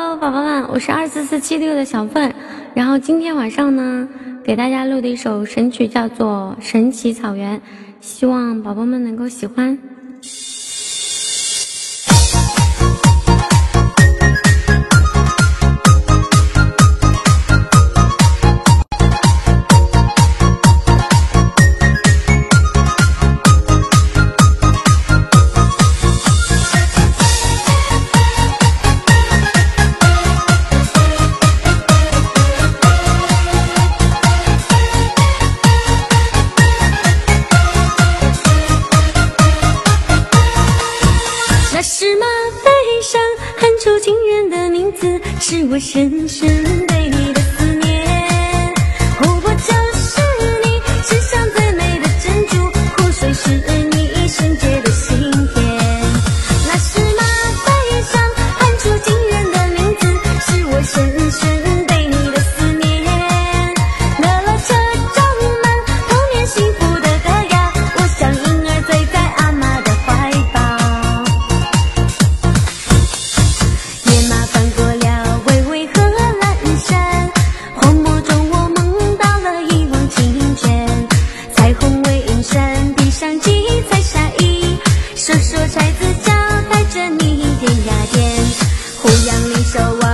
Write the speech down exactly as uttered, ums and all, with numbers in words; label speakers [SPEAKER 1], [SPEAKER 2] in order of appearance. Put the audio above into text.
[SPEAKER 1] Hello， 宝宝们，我是二四四七六的小凤。然后今天晚上呢，给大家录的一首神曲叫做《神奇草原》，希望宝宝们能够喜欢。那是马背上喊出惊人的名字，是我深深对你的思念。湖泊就是你世上最美的珍珠，湖水是你圣洁的心田。那是马背上喊出惊人的名字，是我深深对你的思念。乐乐车装满童年幸福的歌谣，我像婴儿醉在阿嬷的怀抱。手手摘子脚带着你点呀点，胡杨林手